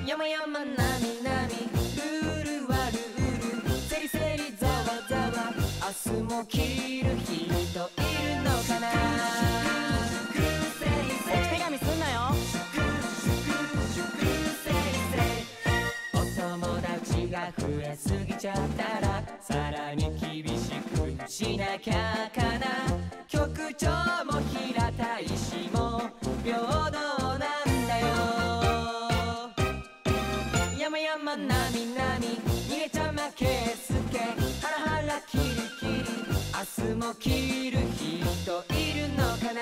山々なみなみルールはルールせりせりざわざわ明日も着る人いるのかな。置き手紙すんなよ。お友達が増えすぎちゃったらさらに厳しくしなきゃかな。局長も平たいしも平等なんだよ。山々なみなみ逃げちゃ負けすけハラハラキリキリ明日も着る人いるのかな。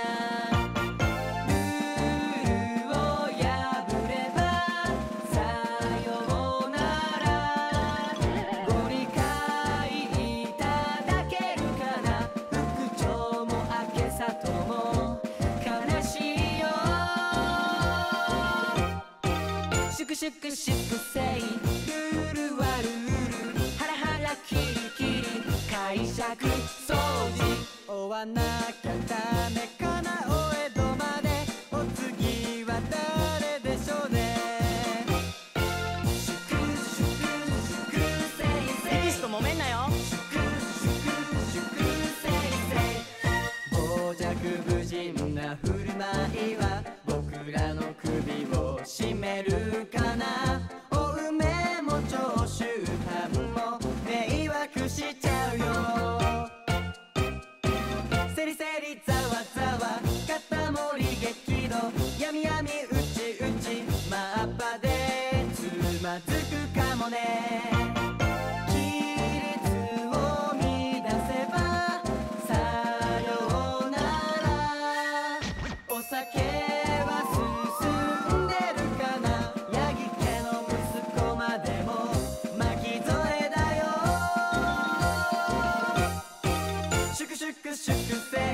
シュクシュクシュクせいルールはルールハラハラキリキリ解釈掃除追わなきゃダメかな。お江戸までお次は誰でしょうね。シュクシュクシュクせいせいテキストもめんなよ。シュクシュクシュクせいせい傍若無人な振る舞いは僕らの首を絞めるかな。お梅も長州藩も迷惑しちゃうよ。せりせりざわざわ肩盛り激怒やみやみうちうちマッパでつまずくかもね。規律を乱せばさようなら。お酒は進んでるかな。ヤギ家の息子までも巻き添えだよ。シュクシュクシュクせ